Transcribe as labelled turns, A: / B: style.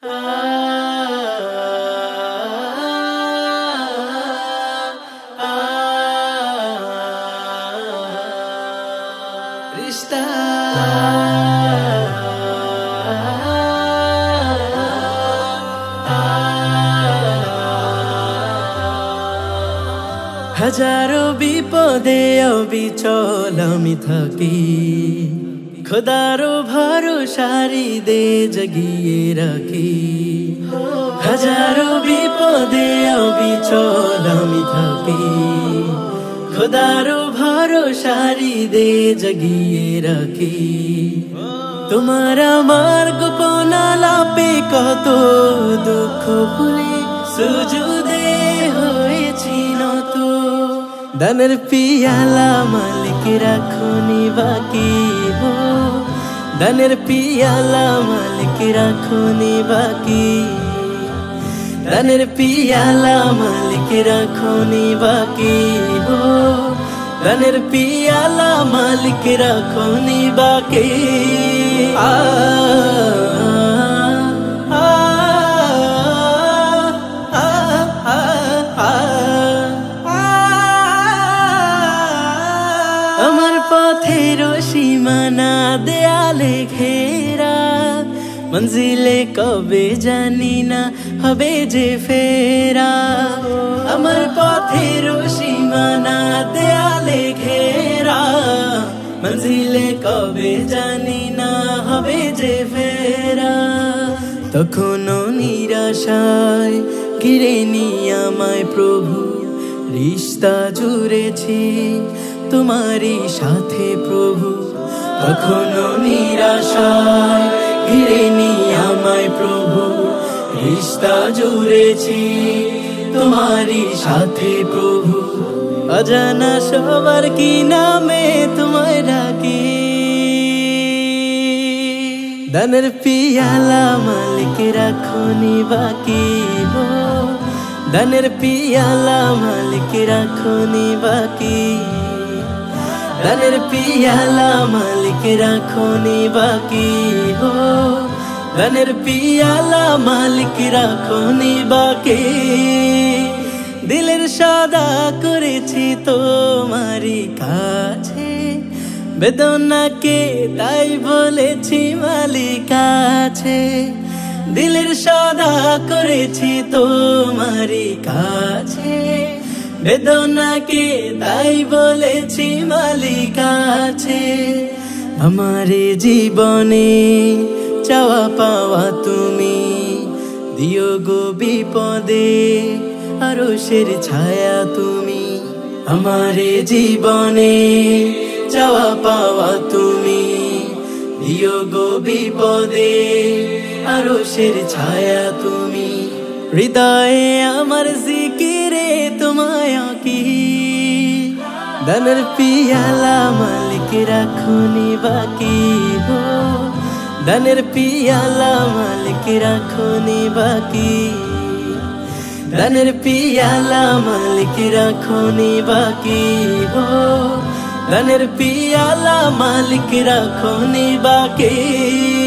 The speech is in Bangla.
A: रिश्ता হাজারো বিপদে অবিচল আমি থাকি, খোদারো ভরসারি দে জগিয়ে রাখি। হাজারো বিপদে অবিচল আমি থাকি, খোদারো ভরসারি দে জগিয়ে রাখি। তোমার আমার গোপন আলাপে কত দুঃখ ভুলে সুজুদে হয়েছি নত। দানের পিয়ালা মালিক রাখুনি বাকি হো, দানের পিয়ালা মালিক রাখুনি বাকি, দানের পিয়ালা মালিক রাখুনি বাকি হো, দানের পিয়ালা মালিক রাখুনি বাকি। আমার পথের সীমানা দেয়ালে ঘেরা, মঞ্জিলে কবে জানি না হবে যে ফেরা। আমার পথের সীমানা দেয়ালে ঘেরা, মঞ্জিলে কবে জানি না হবে যে ফেরা। তখনও নিরাশায় ঘিরে নি আমায় প্রভু, রিশতা জুড়েছি তোমারই সাথে প্রভু। তখনও নিরাশায় ঘিরে নি আমায় প্রভু, রিশতা জুড়েছি তোমারই সাথে প্রভু। অজানা সবার কি নামে তোমায় ডাকি, দানের পিয়ালা মালিক রাখুনি বাকি হো, দানের পিয়ালা মালিক রাখুনি বাকি, দানের পিয়ালা মালিক রাখুনি বাকি হো, দানের পিয়ালা মালিক রাখুনি বাকি। দিলের সাদা করেছি তোমারই কাছে, বেদনাকে তাই বলেছি মালিক আছে। দিলের সাদা করেছি তোমারই কাছে, বেদনাকে তাই বলেছি মালিক আছে। আমার জীবনে চাওয়া পাওয়া তুমি, দিও গো বিপদে আরশের ছায়া তুমি। আমার জীবনে চাওয়া পাওয়া তুমি, দিও গো বিপদে আরশের ছায়া তুমি। হৃদয়ে আমার জিকিরে তোমায় কি, দানের পিয়ালা মালিক রাখুনি বাকি হো, দানের পিয়ালা মালিক রাখুনি বাকি, দানের পিয়ালা মালিক রাখুনি বাকি হো, দানের পিয়ালা মালিক রাখুনি বাকি।